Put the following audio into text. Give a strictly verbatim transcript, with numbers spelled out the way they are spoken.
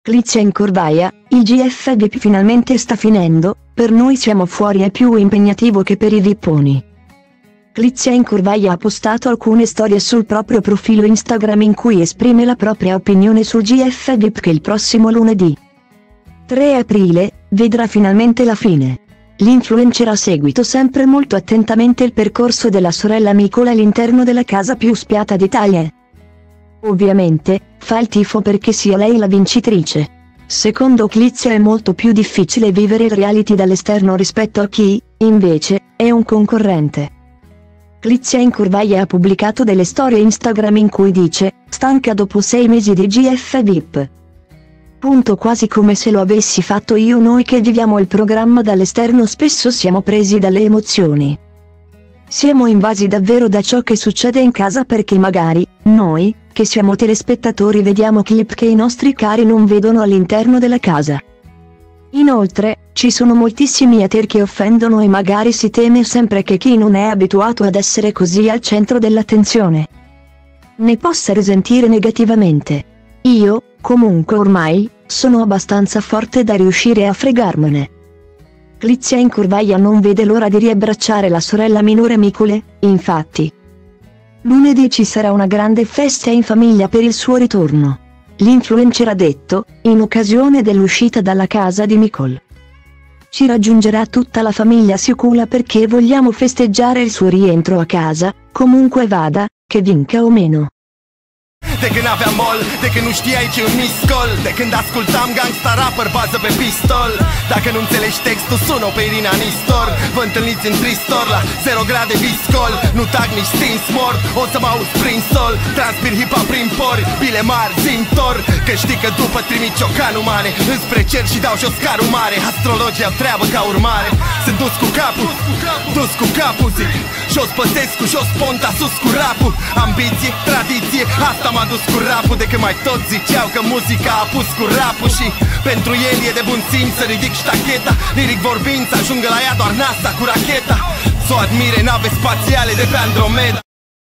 Clizia in Corvaia, il G F V I P finalmente sta finendo, per noi siamo fuori è più impegnativo che per i vipponi. Clizia in Corvaia ha postato alcune storie sul proprio profilo Instagram in cui esprime la propria opinione sul G F V I P che il prossimo lunedì tre aprile, vedrà finalmente la fine. L'influencer ha seguito sempre molto attentamente il percorso della sorella Micola all'interno della casa più spiata d'Italia. Ovviamente, fa il tifo perché sia lei la vincitrice. Secondo Clizia è molto più difficile vivere il reality dall'esterno rispetto a chi, invece, è un concorrente. Clizia in Corvaia ha pubblicato delle storie Instagram in cui dice, stanca dopo sei mesi di G F V I P. Punto quasi come se lo avessi fatto io. Noi che viviamo il programma dall'esterno spesso siamo presi dalle emozioni. Siamo invasi davvero da ciò che succede in casa perché magari, noi, che siamo telespettatori vediamo clip che i nostri cari non vedono all'interno della casa. Inoltre, ci sono moltissimi hater che offendono e magari si teme sempre che chi non è abituato ad essere così al centro dell'attenzione ne possa risentire negativamente. Io, comunque ormai, sono abbastanza forte da riuscire a fregarmene. Clizia in Corvaia non vede l'ora di riabbracciare la sorella minore Micole, infatti. Lunedì ci sarà una grande festa in famiglia per il suo ritorno. L'influencer ha detto, in occasione dell'uscita dalla casa di Micole. Ci raggiungerà tutta la famiglia sicula perché vogliamo festeggiare il suo rientro a casa, comunque vada, che vinca o meno. De când aveam mol, de când nu știai ce un miscol, de când ascultam gangsta rapper bază pe pistol. Dacă nu înțelegi textul, sună pe Irina Nistor. Vă întâlniți în tristor la zero grade viscol. Nu tag nici stins mort, o să mă auzi prin sol. Transpir hip-hop prin pori, bile mari, zimtor. Că știi că după trimit ciocanul mare înspre cer și dau jos carul mare. Astrologii au treabă ca urmare. Sunt dus cu capul, dus cu capul, zic. Jos Păsescu, jos Ponta, sus cu rapul. Ambiție, tradiție, asta m-a dus cu rapul. De când mai toți ziceau că muzica a pus cu rapul. Și pentru el e de bun simț să ridic ștacheta. Liric vorbind să ajungă la ea doar NASA cu racheta. S-o admire nave spațiale de pe Andromeda.